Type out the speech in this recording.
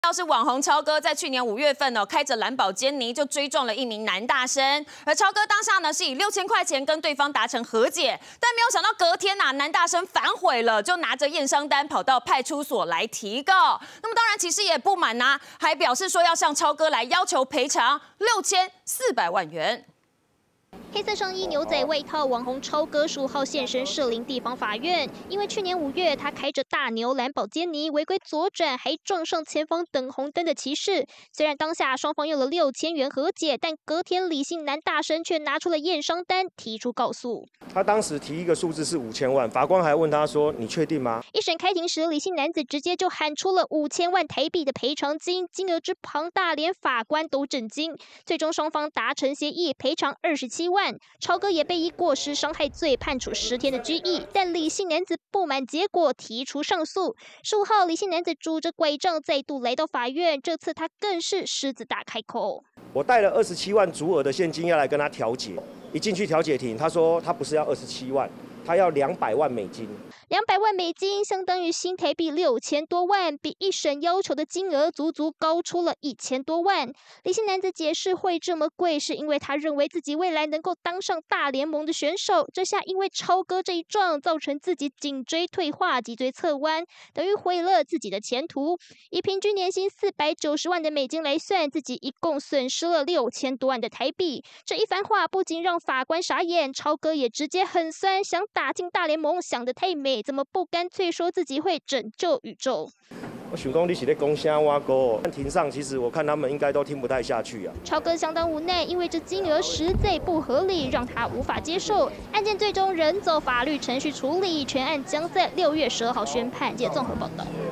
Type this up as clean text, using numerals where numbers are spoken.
要是网红超哥在去年5月份开着兰博基尼就追撞了一名男大生，而超哥当下呢是以6000块钱跟对方达成和解，但没有想到隔天男大生反悔了，就拿着验伤单跑到派出所来提告。那么当然其实也不满还表示说要向超哥来要求赔偿6400万元。 黑色上衣、牛仔外套，网红超哥15号现身士林地方法院，因为去年5月他开着大牛兰博基尼违规左转，还撞上前方等红灯的骑士。虽然当下双方用了6000元和解，但隔天李姓男大生却拿出了验伤单，提出告诉。 他当时提一个数字是5000万，法官还问他说：“你确定吗？” 一审开庭时，李姓男子直接就喊出了5000万台币的赔偿金，金额之庞大，连法官都震惊。最终双方达成协议，赔偿27万。 超哥也被以过失伤害罪判处10天的拘役，但李姓男子不满结果，提出上诉。15号，李姓男子拄着拐杖再度来到法院，这次他更是狮子大开口。 我带了27万足额的现金要来跟他调解，一进去调解庭，他说他不是要27万，他要200万美金。 200万美金相当于新台币6000多万，比一审要求的金额足足高出了1000多万。李姓男子解释会这么贵，是因为他认为自己未来能够当上大联盟的选手。这下因为超哥这一撞，造成自己颈椎退化、脊椎侧弯，等于毁了自己的前途。以平均年薪490万的美金来算，自己一共损失了6000多万的台币。这一番话不仅让法官傻眼，超哥也直接很酸，想打进大联盟，想得太美。 怎么不干脆说自己会拯救宇宙？ 我想讲你是在讲啥挖沟？但庭上其实我看他们应该都听不太下去啊。 超哥相当无奈，因为这金额实在不合理，让他无法接受。案件最终仍走法律程序处理，全案将在6月12号宣判。记者综合报道。